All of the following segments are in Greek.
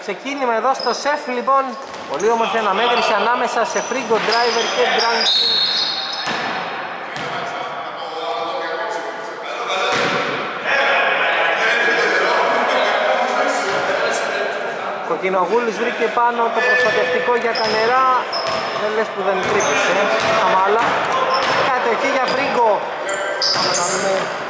Ξεκίνημα εδώ στο σεφ λοιπόν. Πολύ όμορφη αναμέτρηση ανάμεσα σε Φρίγκο Driver και Grand King. Κοκκινογούλης βρήκε πάνω το προστατευτικό για τα νερά. Δεν λες που δεν τρύπησε. Αμάλα. Κατοχή για Φρίγκο. Πάμε να δούμε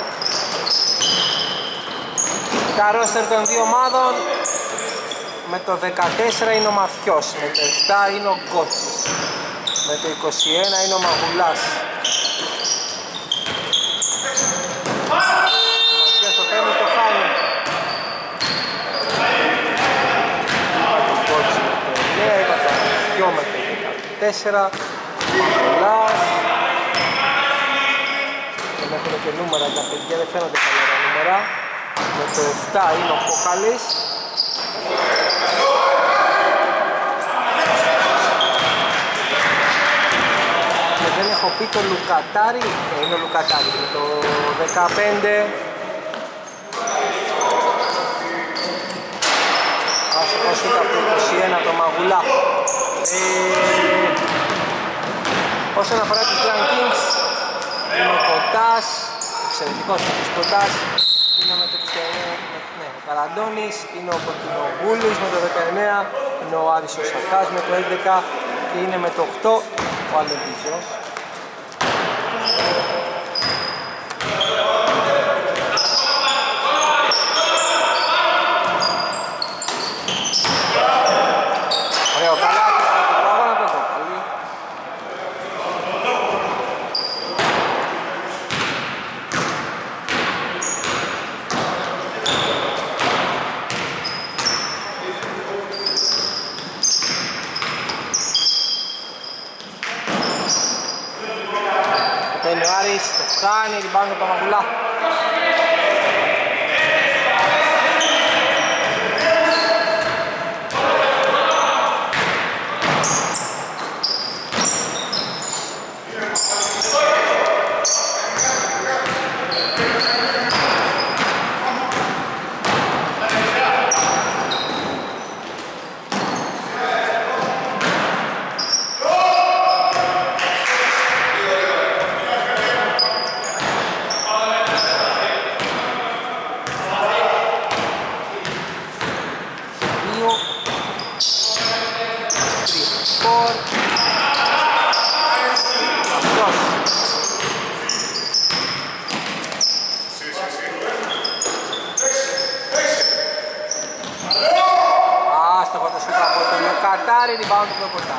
τα ρόστερ των δύο ομάδων. Με το 14 είναι ο Μαθιός, με το 7 είναι ο Γκότσης, με το 21 είναι ο Μαγουλάς. Ο Μαθιός το παίρνει, το χάνει. Είπα τον Γκότσι με το 9, είπα τον Μαθιό με το 14, ο Μαγουλάς. Δεν έχουν και νούμερα τα παιδιά, δεν φαίνονται καλά τα νούμερα. Με το 7 είναι ο Κόκαλης. Και δεν έχω πει το Λουκατάρι, είναι ο Λουκατάρι με το 15. Ας ήταν από το 21 το Μαγουλά. Όσον αφορά τους Grand Kings, είναι ο Κοτάς, εξαιρετικός ο Κοτάς. Είναι με το 29, ναι, ο Καραντώνης, είναι ο Κοκκινογούλης με το 19, είναι ο Άδης ο Σακάς με το 11 και είναι με το 8 ο Αλεβίζος. Ωραίο καλάθι, το αγώνα το Κόκκαλη. Ο Άρης το κάνει, rebound από το Μαγουλά. Κατάρι, rebound του Κοτά.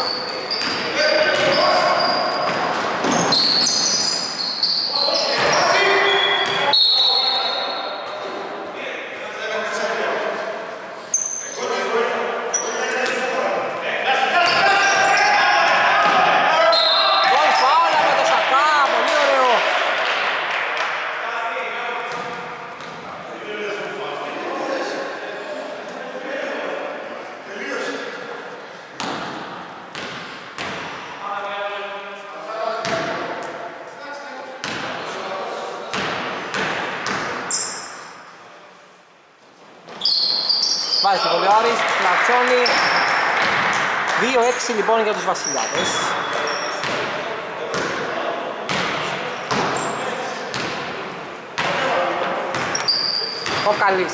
Βάζει το πολύ ο Άρης, κλατσώνει. 2-6 λοιπόν για τους Βασιλιάδες. Ο Καλής.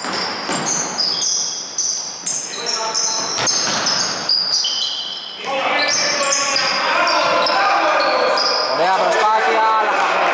Ωραία προσπάθεια, αλλά χαμένη.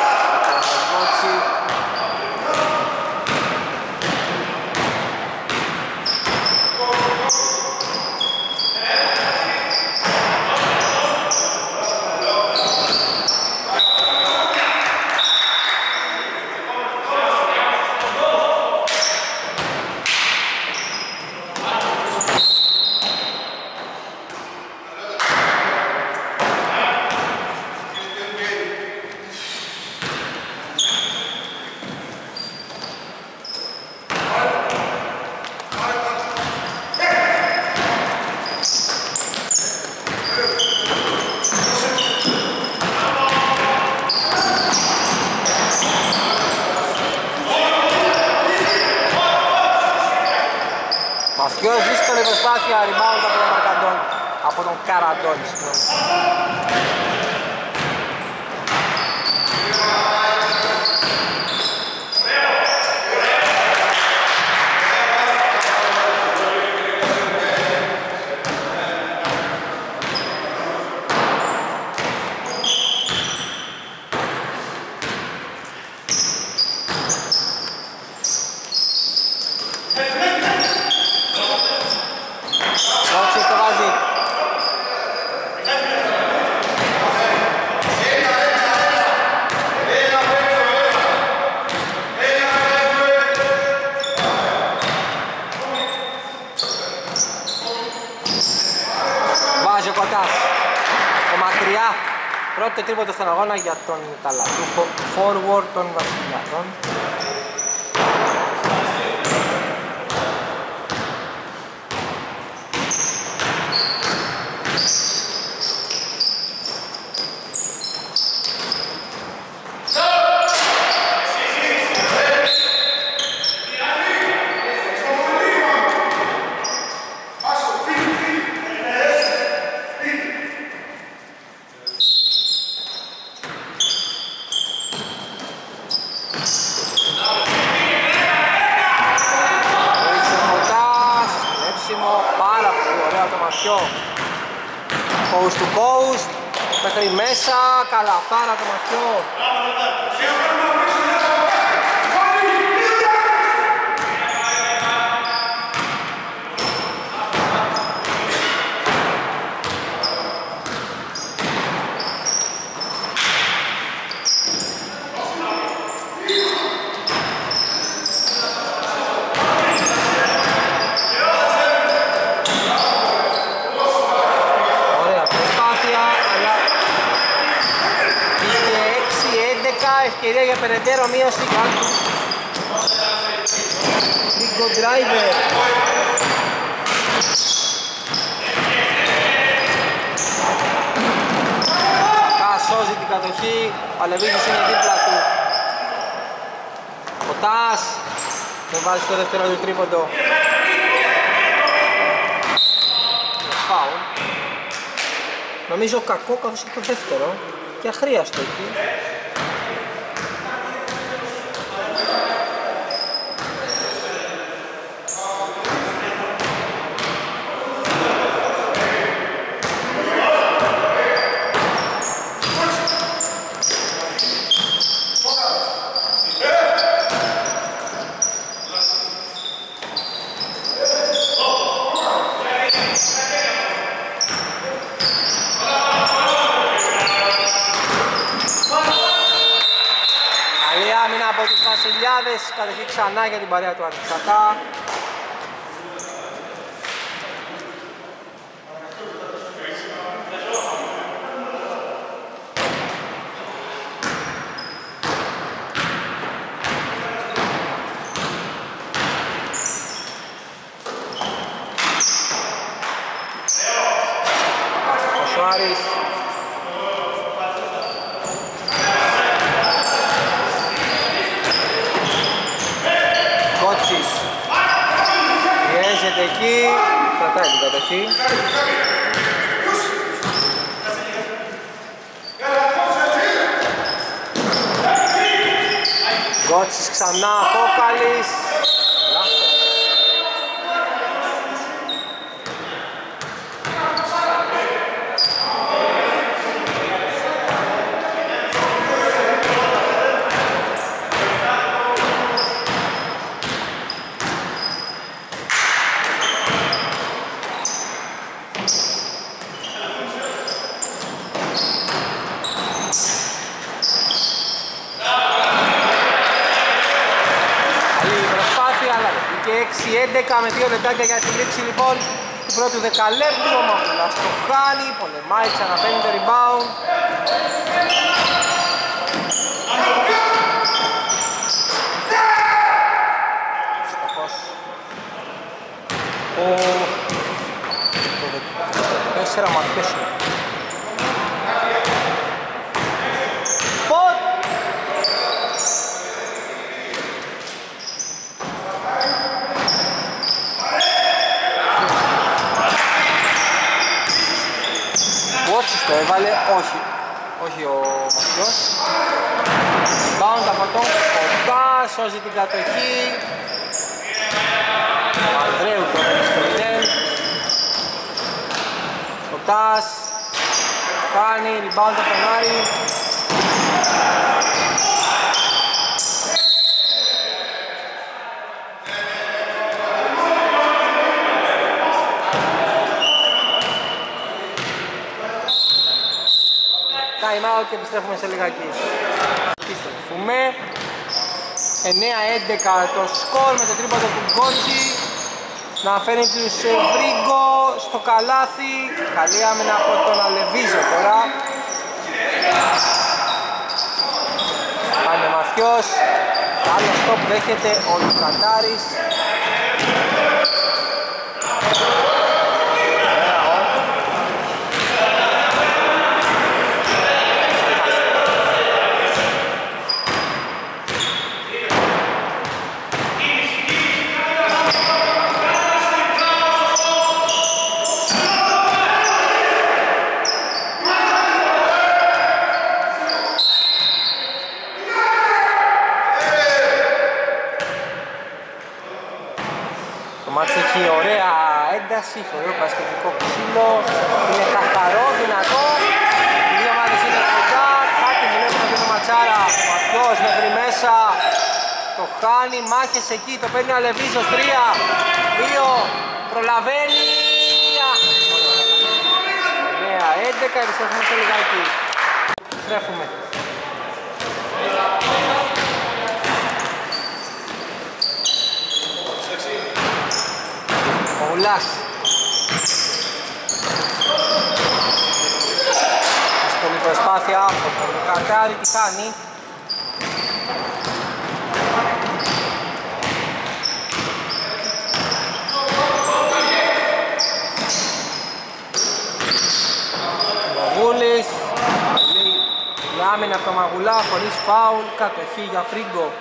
Πιο δύσκολη προσπάθεια, rebound από τον Μαρκαντών, από τον Καραντώνη, συγγνώμη. Πρώτο τρίποντο στον αγώνα για τον ταλαντούχο forward των Βασιλιάδων. Coast to coast, μέχρι μέσα, καλαθάρα το ματιό. Ευκαιρία για περαιτέρω μείωση. Τρίκο driver. Σακά σώζει την κατοχή. Παλεβίζης είναι δίπλα του. Κοτάς δεν βάζει το δεύτερο του τρίποντο. Φάουλ. Νομίζω κακό καθώς και το δεύτερο και αχρίαστο εκεί. Από τους Βασιλιάδες, κατοχή ξανά για την παρέα του Αρτισακά. Ο Σουάρης. Πιέζεται εκεί, κρατάει την κατοχή. Γκότσις ξανά, Κόκαλης. Και 6-11 με 2 λεπτάκια για τη λήξη λοιπόν του πρώτου δεκαλέπτου. Ο Μαυρουλάς το χάνει, πολεμάει, ξαναπαίνει το rebound. Στοχός το 4 μαθές είναι. λάθη ο Μαθιός. Bound από τον Κοντά, σώζει την κατοχή. Ο Ανδρέου τώρα στο 0. Κοντάς κάνει, rebound από τον Άρη. Time out και επιστρέφουμε σε λιγάκι. Επιστρέφουμε. 9-11 το σκορ με το τρίποντο του Γκότσι. Να φέρνει τους Βρίγκο στο καλάθι. Καλή άμυνα από τον Αλεβίζο τώρα. Πάνε Μαθιός. Άλλο στόπ δέχεται ο Λουκατάρης. Έχει ωραία ένταση, ωραίο μπασκετικό ξύλο, είναι καθαρό, δυνατό, οι δύο ομάδες είναι κοντά, κάτι μιλάμε από τον Ματσάρα, ο Μαθιός μέχρι μέσα, το χάνει, μάχες εκεί, το παίρνει ο Αλεβίζος, 3, 2, προλαβαίνει, 9-11, επιστρέφουμε σε λιγάκι, επιστρέφουμε. Ο Ουλάς. Δύσκολη προσπάθεια από τον Λουκατάρη, τι κάνει. Μαγούλης. Η άμυνα από τον Μαγουλά χωρίς φάουλ, κατοχή για Φρίγκο.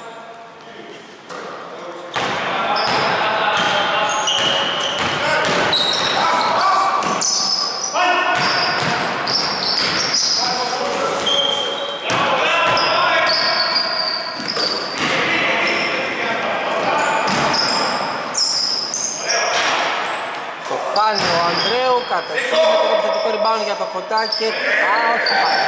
Πάλι ο Ανδρέου, κατοχή με το επιθετικό rebound για το Κοντά και όχι πάλι.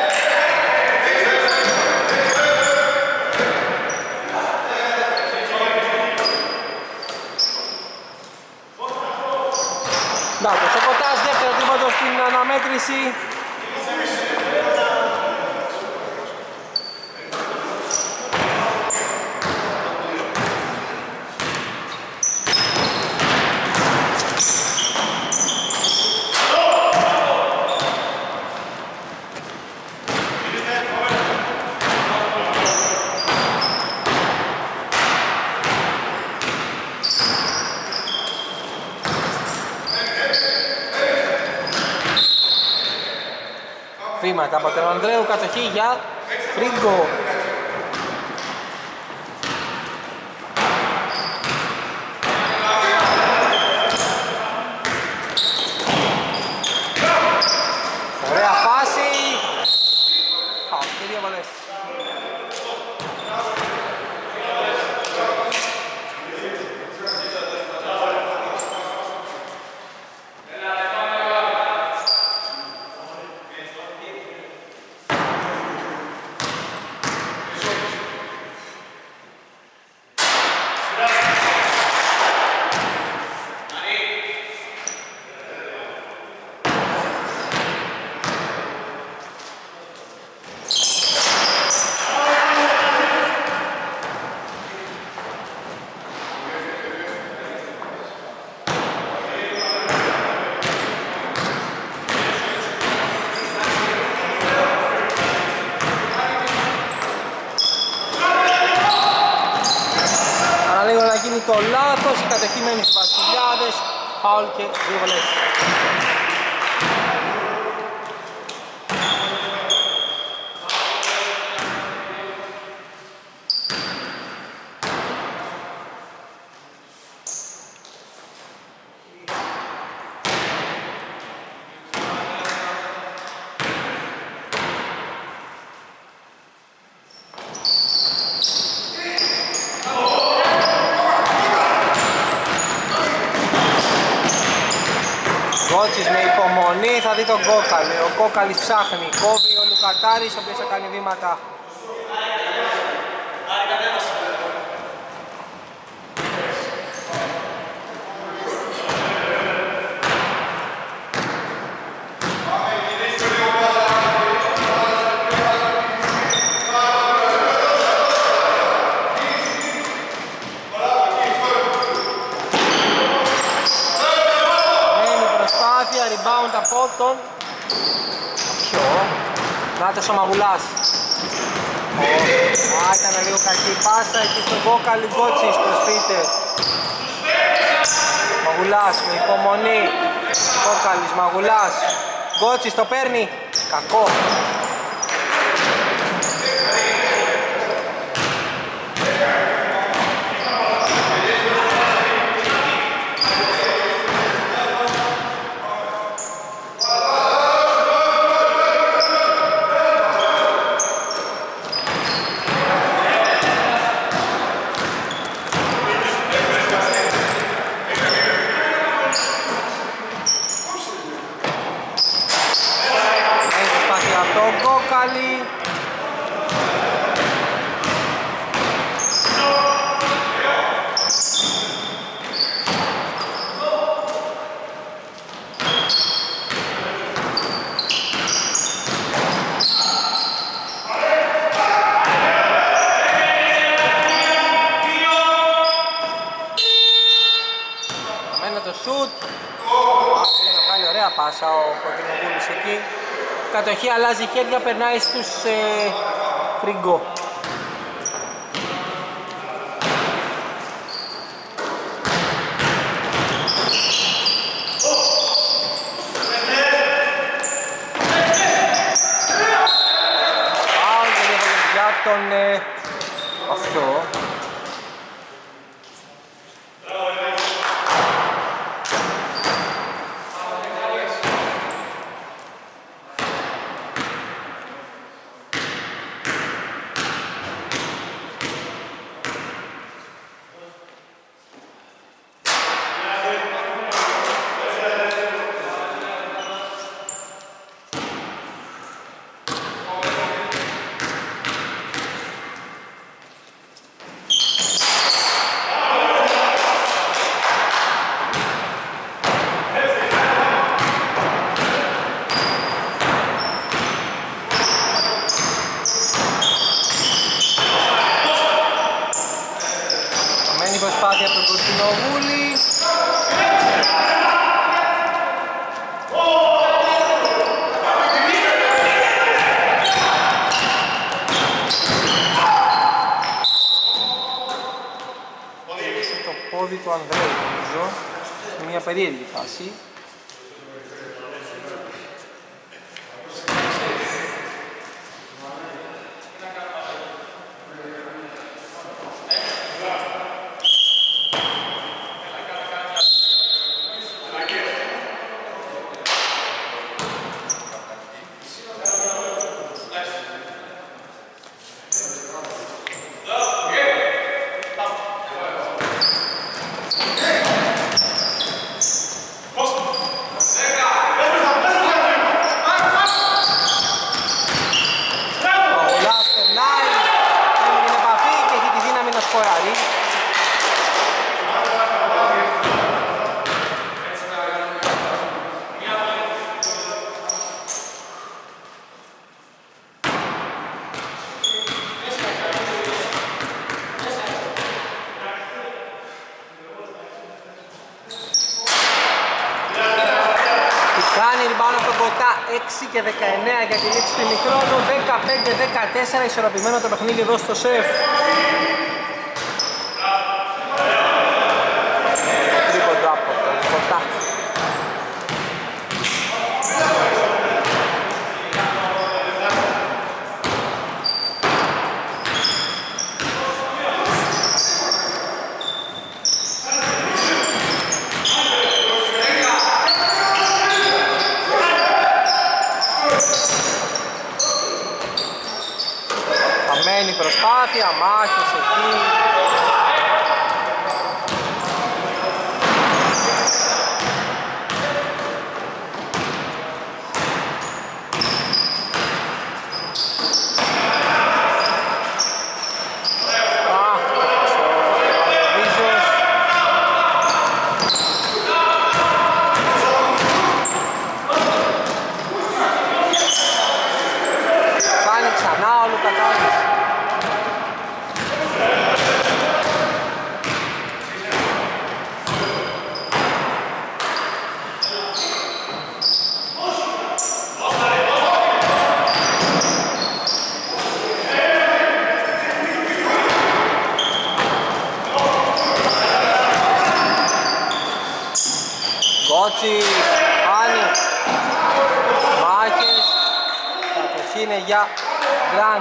Ντάκος, ο Κοντάς δεύτερο τρίποντο στην αναμέτρηση. Βήματα από τον Ανδρέου, κατοχή για Φρίγκο. Ωραία φάση. Φάουλ και δύο βολές. Το λάθος, οι κατεχημένοι στους Βασιλιάδες, φάουλ και δύο βολές. Γκότσις με υπομονή θα δει τον Κόκαλη. Ο Κόκαλης ψάχνει, κόβει ο Λουκατάρης ο οποίος θα κάνει βήματα. Rebound από τον Νάτος ο Μαγουλάς. Ήταν λίγο κακή πάσα εκεί στον Κόκαλη. Γκότσις προσποιείται. Μαγουλάς με υπομονή. Κόκαλης, Μαγουλάς. Γκότσις το παίρνει. Κακό. Πάσα ο Κοντινογούλης εκεί. Κατοχή αλλάζει χέρια, περνάει στους Φριγκό. Για τον αυτό. Προσπάθεια από τον Κωνσταντινογούλη. Το πόδι του Ανδρέου νομίζω, σε μια περίεργη φάση. Και 19 για τη λήξη του ημιχρόνου, 15-14 ισορροπημένο το παιχνίδι εδώ στο ΣΕΦ. Τρίποντο από τον Σκοτά. Προσπάθεια, μάχες εκεί. Κότσις, Άννη, μάχες, κατοχή είναι για Γκραντ.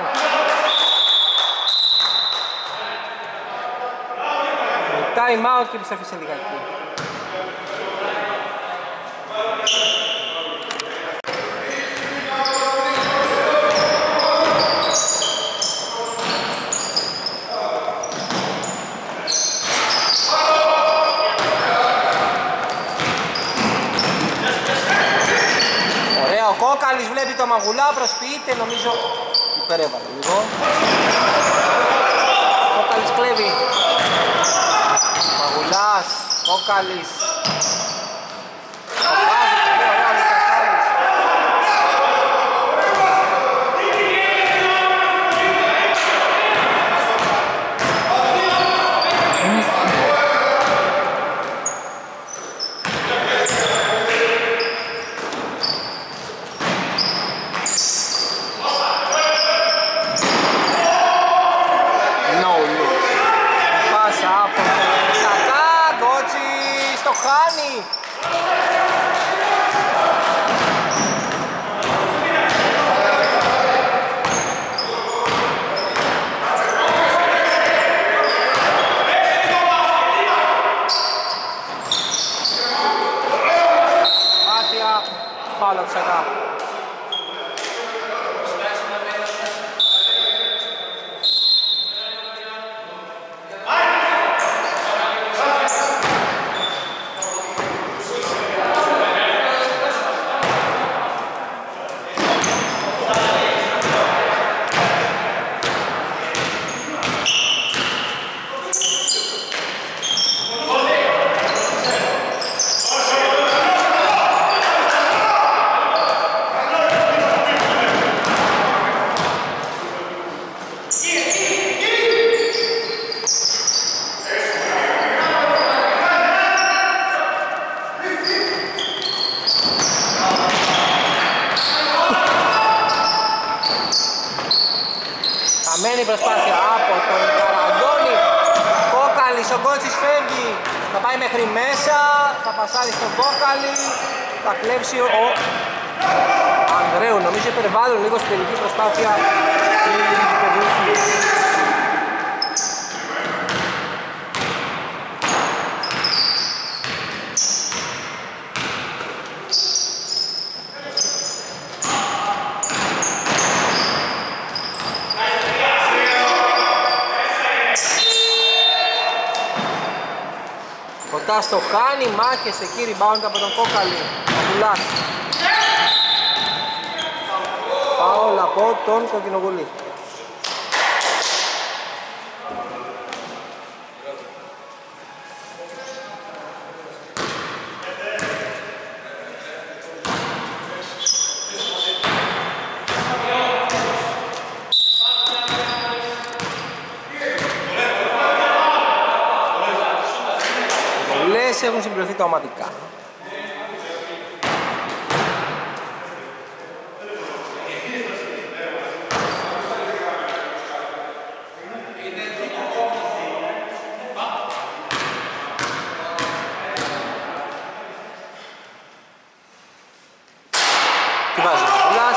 Time out και επιστροφή σε λιγάκι. Ωραία, ο Κόκαλης βλέπει το Μαγουλά, προσποιείται, νομίζω υπερέβαλε λίγο. Κόκαλης κλέβει. Μαγουλάς, Κόκαλης. Χάνει! Άθια, φάουλα του Σακά. Χαμένη προσπάθεια από τον Καραντώνη. Κόκαλης, ο Κότσις φεύγει. Θα πάει μέχρι μέσα, θα πασάρει στον Κόκαλη. Θα κλέψει ο Ανδρέου. Νομίζω υπερβάλλουν λίγο στην τελική προσπάθεια. Κοντά στο χάνει, μάχες εκεί, rebound από τον Κόκαλη. Παπουλάς. Φάουλ από τον Κοκκινογουλή. Έχουν συμπληρωθεί τα ομαδικά. Τι βάζει ο Παπουλάς.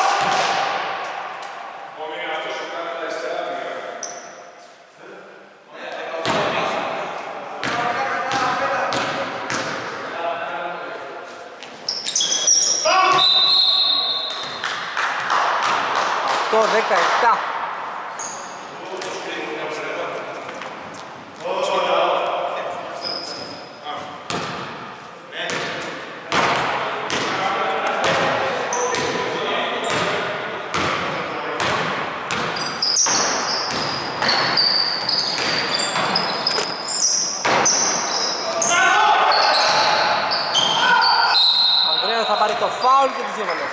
Το 17. Ανδρέου θα πάρει το φάουλ και τις δύο βολές.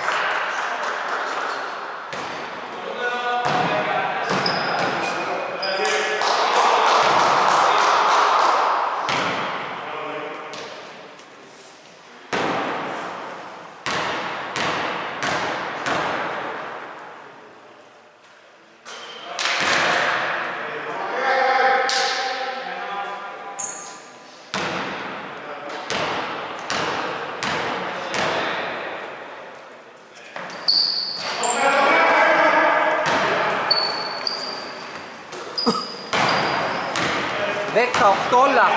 18 όλα.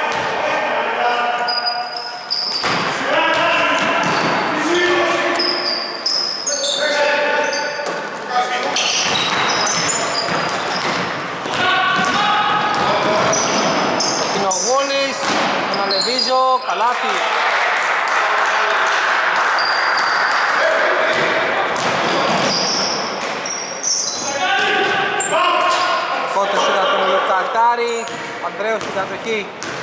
Κοινογούλης, τον Αλεβίζο, καλάθι. Φώτος ήταν τον Λουκατάρη, Ανδρέος στην κατοχή.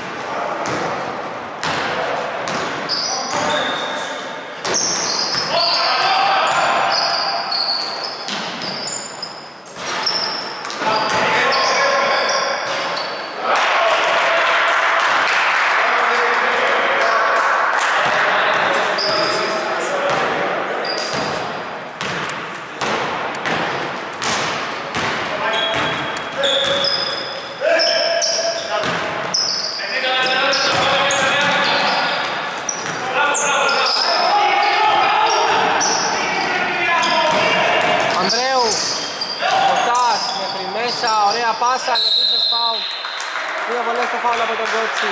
Πάσα, λεπτίζες φάουλ. Δύο βολές στο φάουλ από τον Κότσι.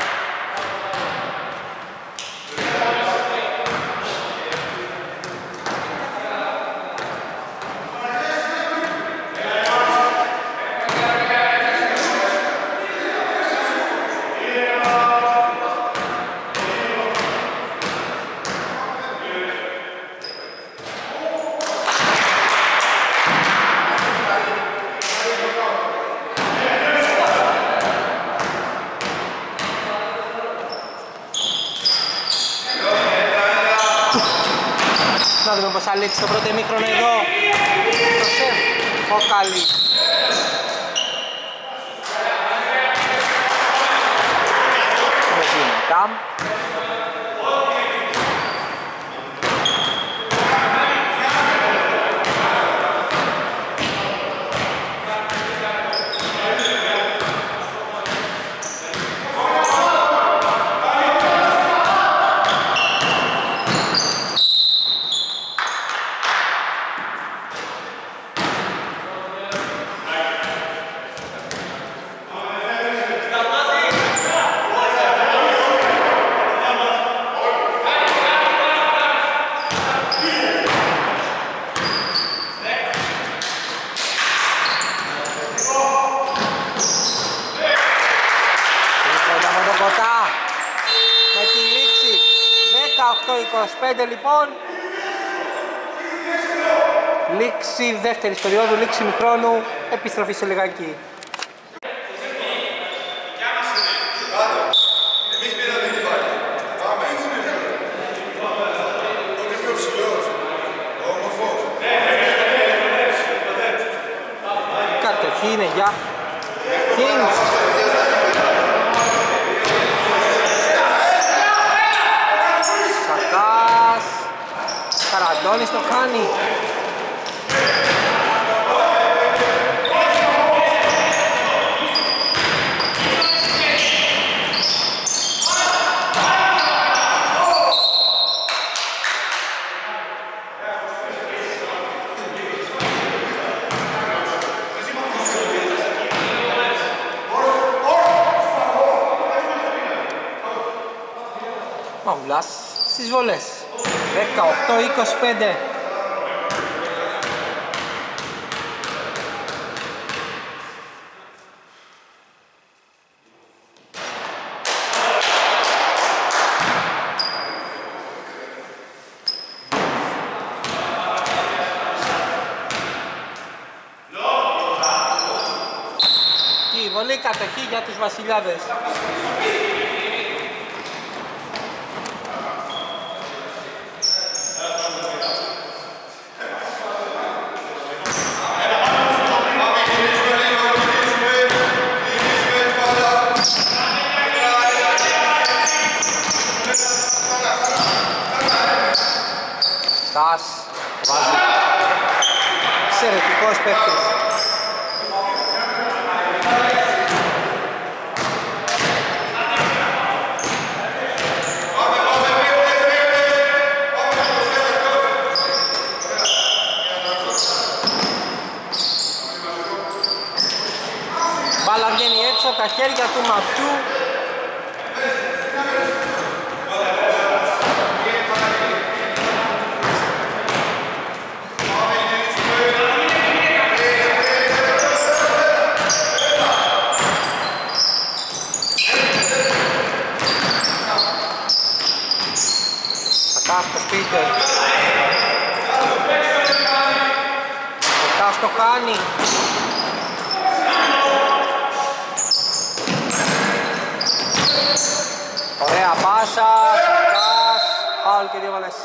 Να δούμε πως θα λήξει το πρώτο ημίχρονο εδώ. Το σεφ, ο Καλή. Μετάμ. Με τη λήξη 18-25 λοιπόν. Λήξη δεύτερης περίοδου, λήξη ημιχρόνου, επιστροφή σε λιγάκι. Κατοχή είναι για Kings. Καραντώνης το κάνει. Μαουλάς στις βολές. 18-25. Και η βολή κατοχή για τους βασιλιάδες. Στάς, βάζει. Εξαιρετικός παίκτης. Μπάλα βγαίνει έξω, τα χέρια χέρια του Μαυτιού. Σακάς το σπίτι. Σακάς το χάνει. Ωραία πάσα, Σακάς, φάουλ και δύο βολές.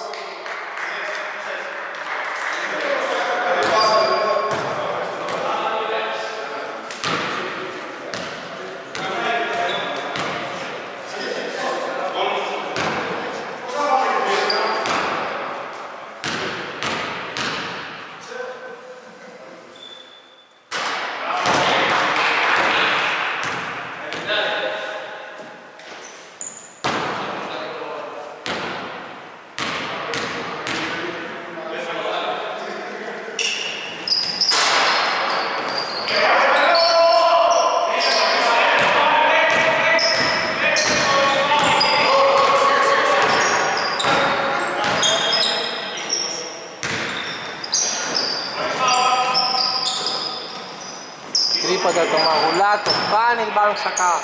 Τρίποντα το Μαγουλά, το πάνε την πάρουν Σακά.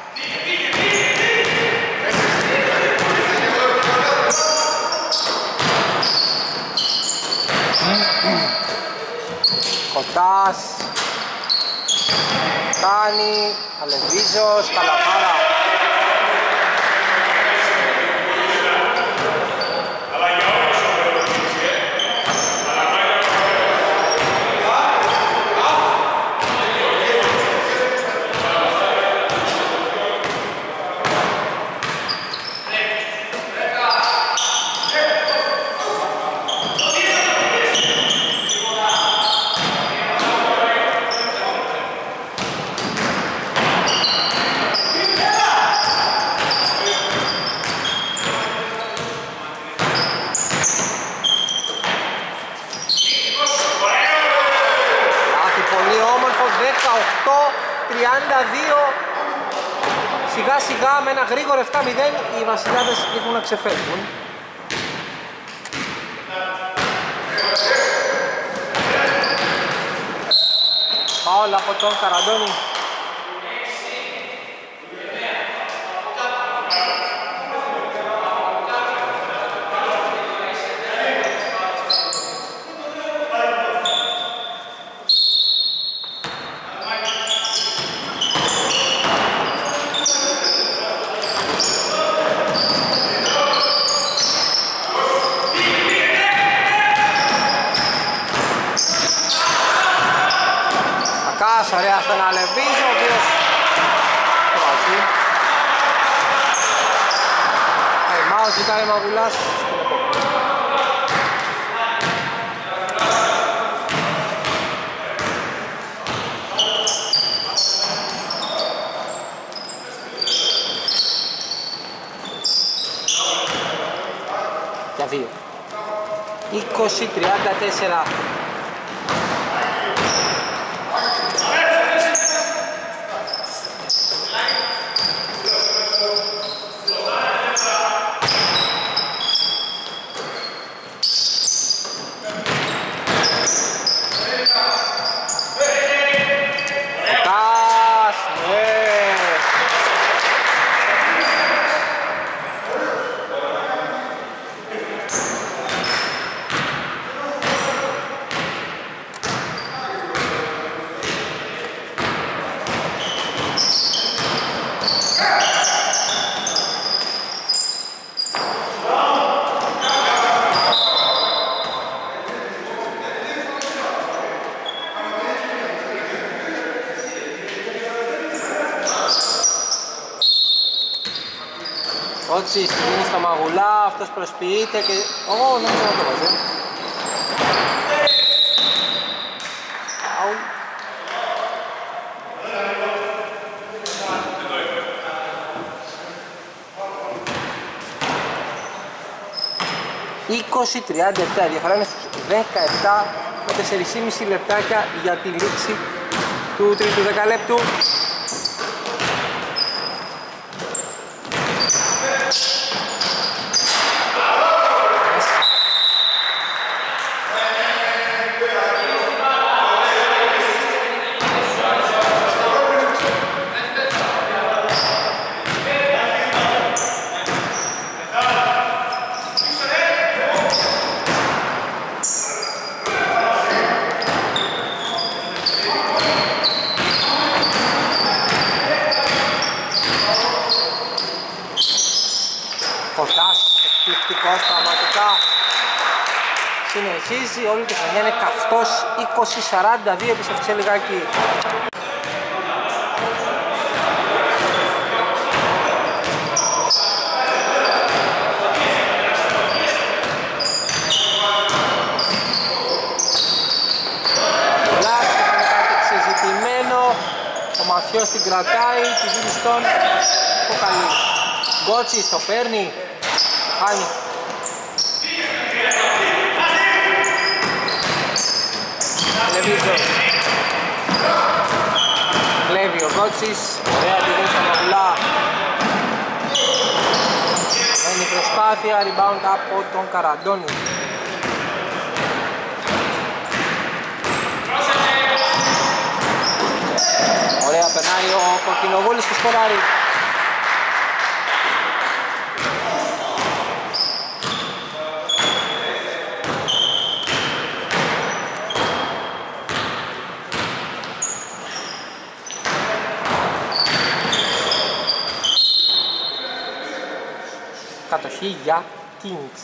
Κοτάς, κάνει, Αλεβίζος, Καλαφάρα. Σιγά σιγά με ένα γρήγορο 7-0 οι βασιλιάδες έχουν να ξεφεύγουν. Φάουλ από τον Καραντώνη. Ωραία στον Αλεβίζο, ο οποίος βάζει. Μάου ζητάει Μαγουλάς. Για 2. 20-34. Ότσις δίνει στο Μαγουλά, αυτός προσποιείται και... Ω, δεν ξέρω να το βάζει. Φάουλ. ...20-37, διαφορά είναι στους 17 με 4,5 λεπτάκια για τη λήξη του τρίτου δεκαλέπτου. συνεχίζει, όλη τη χρονιά είναι καυτός 20-42, επιστρέφει λιγάκι. Ο Μαθιός την κρατάει, τη δίνει στον Κοκαλή. Γκότσις το παίρνει, χάνει. Λεβίζο. Κλέβει ο Γκότσις, ωραία τη δίνει στον Μαγουλά. Είναι η προσπάθεια, rebound από τον Καραντώνη. Ωραία, περνάει ο Κοκκινοβούλης και σκοράρει. Κατοχή για Kings.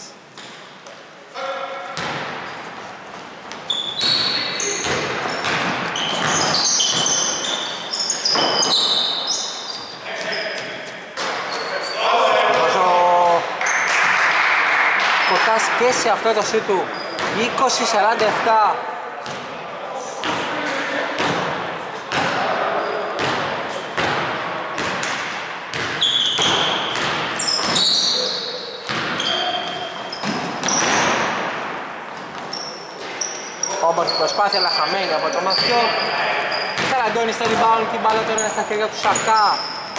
Και σε αυτό το σουτ του 20-47. Όμπορφη προσπάθεια αλλά χαμένη από το Μαθιό. Καραντώνει στο rebound και η μπάλα τώρα είναι στα χέρια του Σακά.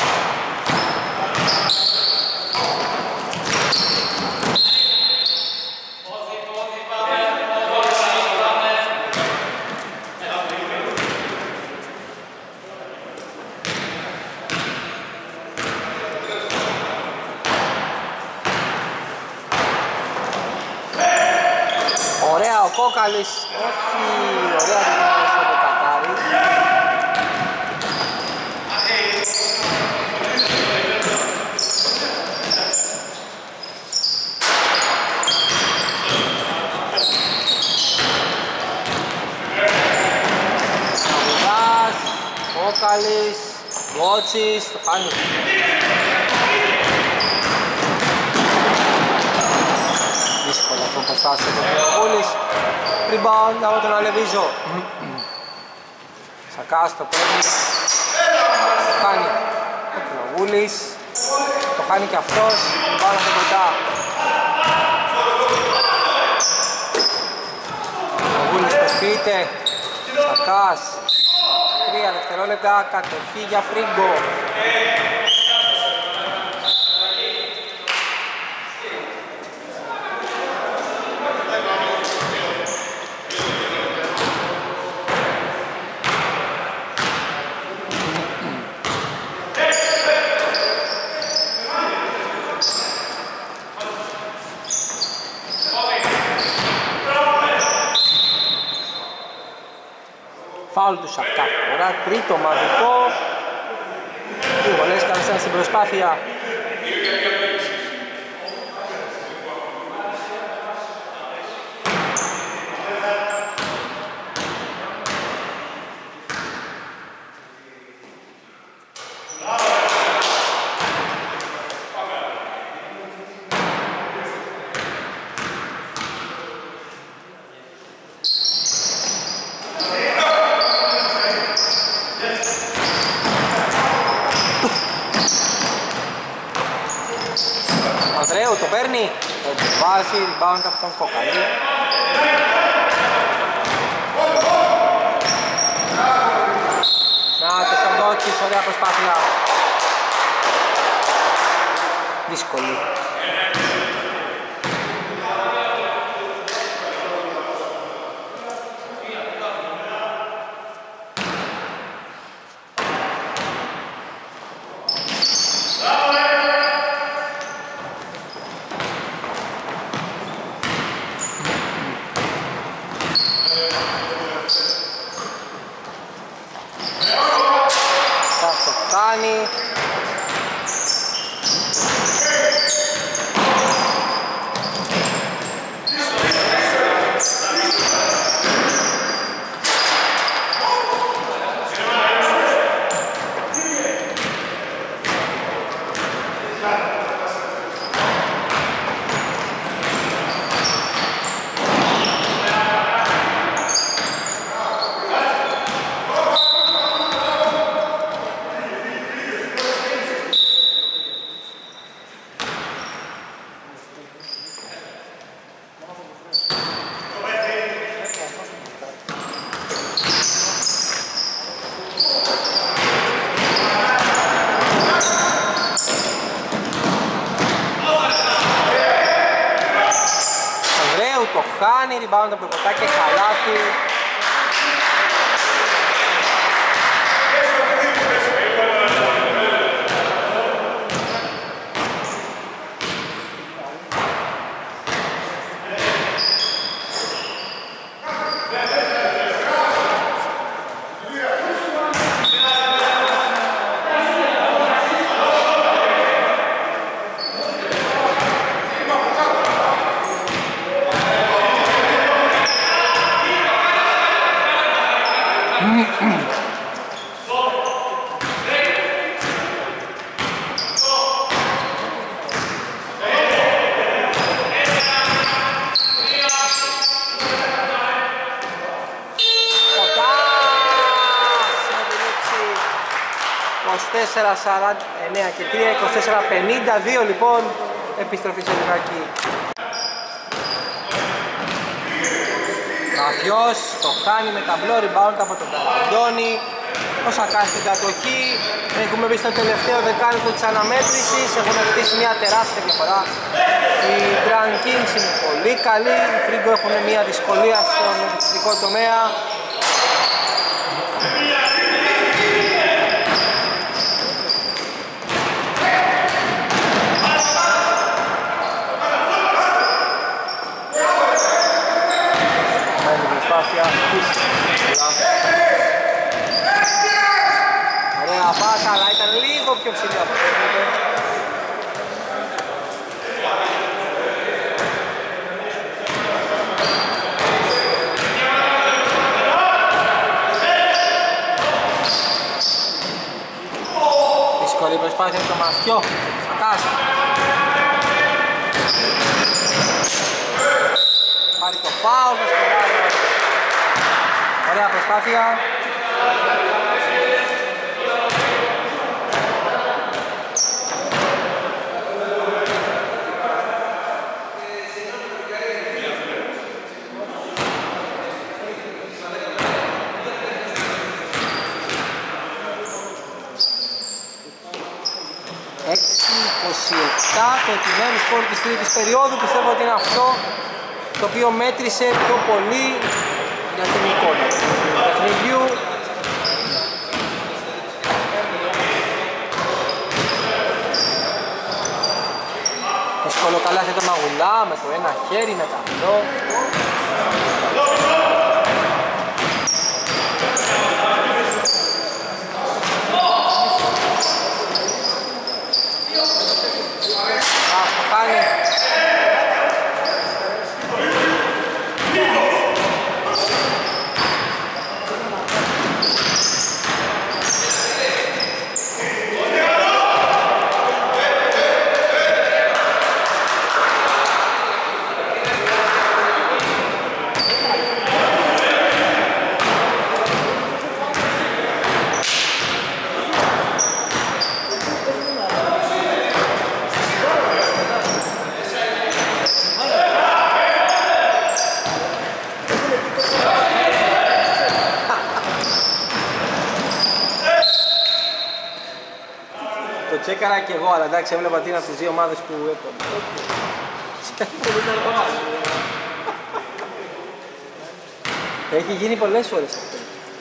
Κόκαλης, όχι, ωραία την στο Δεκατάρι. Σαμουδάς, Κόκαλης, Γκότσις, το χάνει. Δύσκολα αυτό που φτάσει το Κοκκινοβούλης. Rebound από τον Αλεβίζο. Σακάς το παίρνει. Το χάνει ο Κοκκινοβούλης. Το χάνει και αυτός. Rebound από κοντά. Κοκκινοβούλης προσποιείται. Σακάς. 3 δευτερόλεπτα. Κατοχή για Φρίγκο. Φάουλ του Σακά, τώρα τρίτο μαδικό. Δύο βολές καλέσαν στην προσπάθεια. Το παίρνει, το βάζει, rebound από τον Κοκαλή. Να το Σαντόκης, ωραία προσπάθεια. Δύσκολη. το χάνει, rebound από κοντά και καλάθι. Και 3-24-52 λοιπόν, επιστροφή σε λιγάκι. Μαθιός το χάνει με ταμπλό rebound από τον Καραντώνη. Ο Σακάς στην κατοχή. Έχουμε μπει στο τελευταίο δεκάλεπτο της αναμέτρησης. Έχουν χτίσει μια τεράστια διαφορά. Οι Grand Kings είναι πολύ καλοί. Οι Φρίγκο έχουν μια δυσκολία στον επιθετικό τομέα. Ωραία πάσα, αλλά ήταν λίγο πιο ψηλή από το επίπεδο. Δύσκολη προσπάθεια με το Μαθιό. Σακάς. Πάρει το φάουλ, το σκοράρει. Ωραία προσπάθεια. Το επιμένει σκορ της τρίτης περίοδου, πιστεύω ότι είναι αυτό το οποίο μέτρησε πιο πολύ για την εικόνα του παιχνιδιού. Δύσκολο καλάθι το Μαγουλά με το ένα χέρι, με ταμπλό. Τσέκαρα και εγώ, αλλά εντάξει, έβλεπα τι είναι από τις δύο ομάδες που έπαιρνε. Έχει γίνει πολλές φορές αυτό.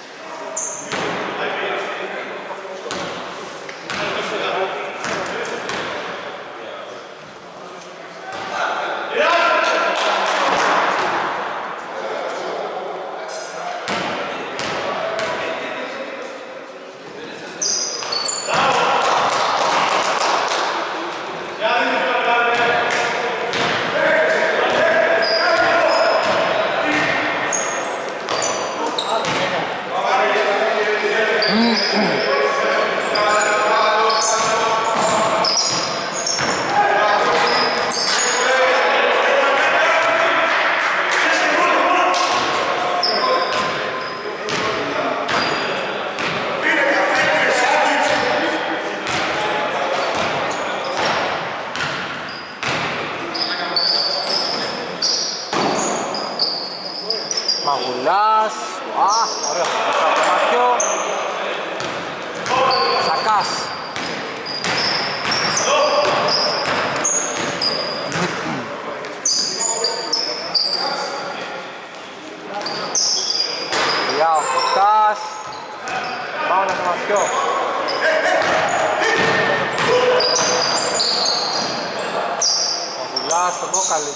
Μαγουλάς, ωραίο το Μαθιό. Σακάς. Πας στον Κόκαλη.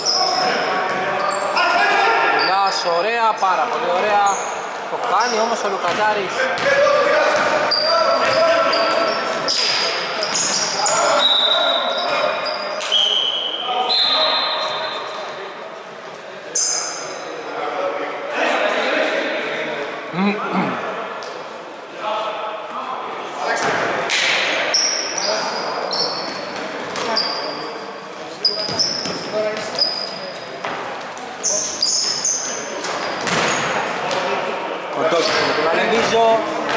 Μιλάς, ωραία, πάρα πολύ ωραία. Το κάνει όμως ο Λουκαντάρης. Αλεβίζο.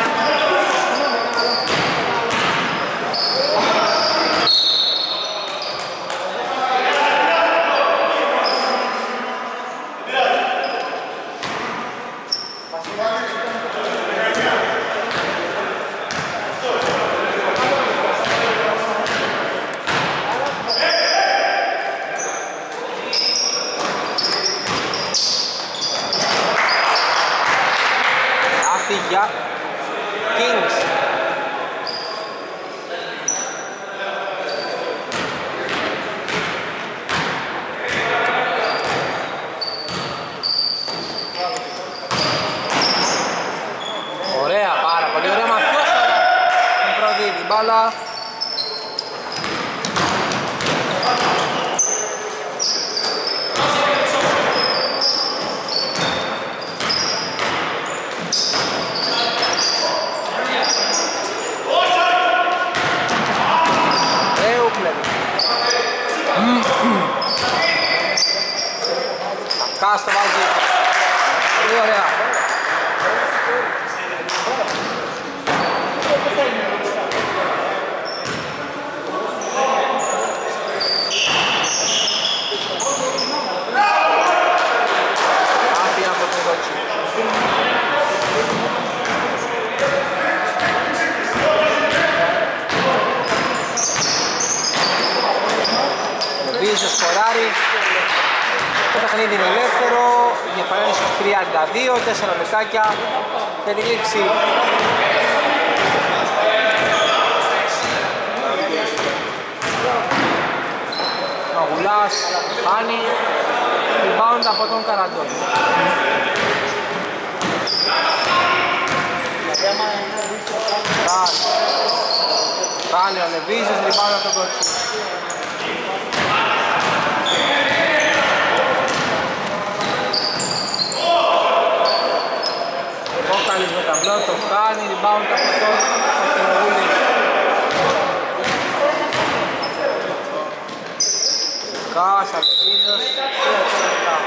Για Kings. Ωραία, πάρα πολύ ωραία μαθιός τώρα. Τον προδίδει μπάλα. Κάστο βάζει. Πολύ ωραία. Άπια από την Κότσι. Βίζος σκοράρει. Το παιχνίδι είναι ελεύθερο, η επανένωση 32, 4 λεπτάκια για τη λήξη. Μαγουλάς χάνει, rebound από τον Καραντώνη. Χάνει ο Λεβίζος, rebound από τον Κότσι. Κόκαλης με ταμπλό, το κάνει, rebound από τον Κοινοβούλη. Κάσα, Λεβίζος, 3 λεπτά.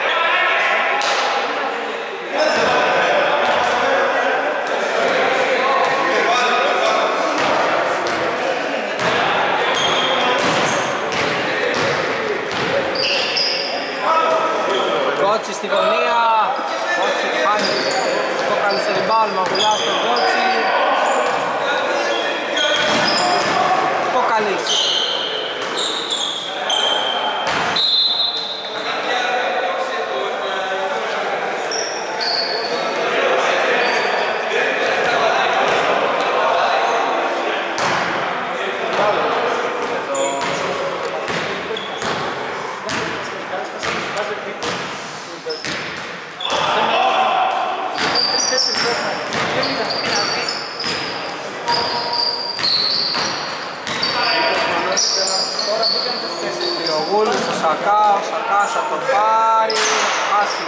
Κότσι στη γωνία, Κότσι χάνει. Κόκαλης σε rebound, Μαγουλάς στον Κότσι. Κόκαλης. Ο Σακάς θα τον πάρει, χάσει.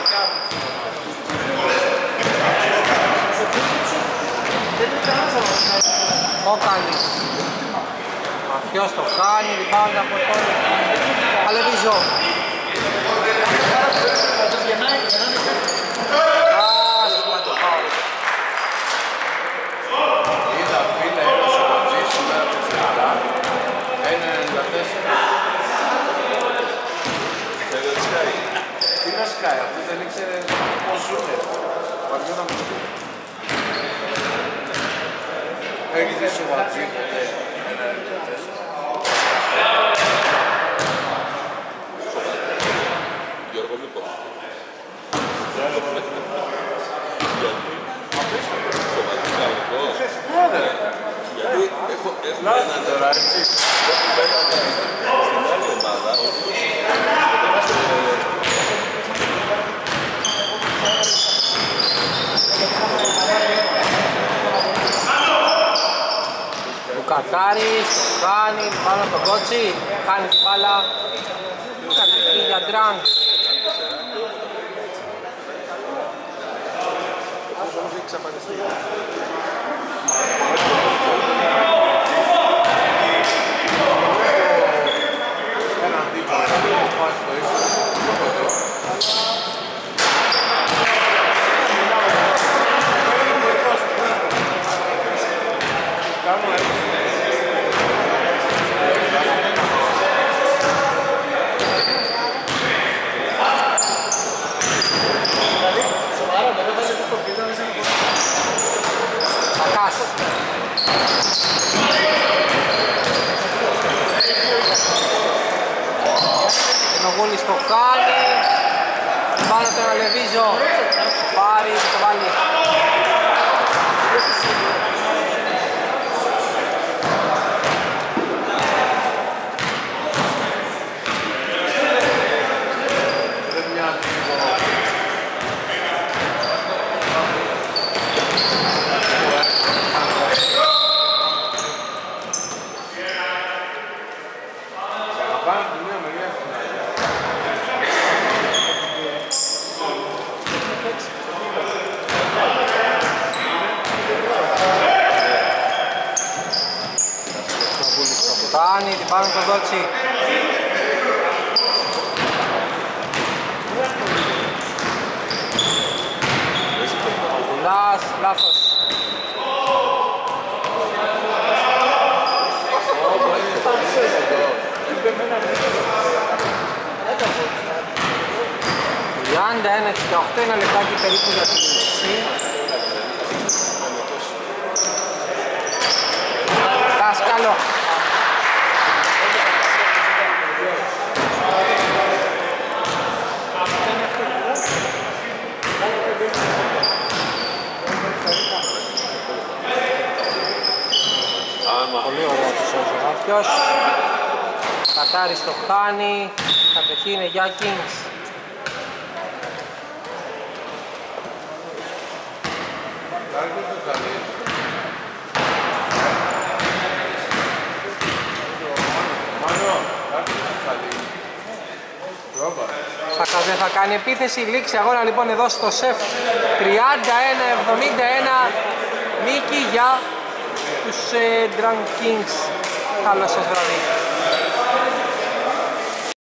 Κόκαλης. Μαφιός το κάνει, rebound από τον Αλεβίζο. Άσχημα το φάουλ. Είδα φίλε, έπαιξε μαζί σήμερα το φρετά, 1.94. Τι να σκάει, αυτός δεν ήξερε πώς ζουνε. Παριόταν με το πει. Έχει δει μαζί ποτέ 1.94. Γιώργο μήπως. Γιατί έχουμε έναν τώρα έτσι. Στην άλλη ομάδα, Κάνει πάνω τον Κότσι, κάνει την μπάλα. Κατοχή για Drunk. Όμως έχει εξαφανιστεί. Έναν τύπο που φάσει το ίσο. Κάνω έτσι. Σακάς. Ο Γούλης το κάνει. Πάνω τον Αλεβίζο. Πάρει και το βάλει. Κάνει την πάνω τον Κότσι. Κουλάς, λάθος. Λιάντα 1-68, ένα λεπτάκι περίπου για την λήξη. Δάσκαλο. Πολύ ωραία τους ο Ζωγράφιος. Κατάρις το χάνει. Κατοχή είναι για Kings. Σάκας δεν θα κάνει επίθεση. Λήξη αγώνα λοιπόν εδώ στο ΣΕΦ 31-71. Νίκη για τους Drunk Kings. Καλό σας βράδυ.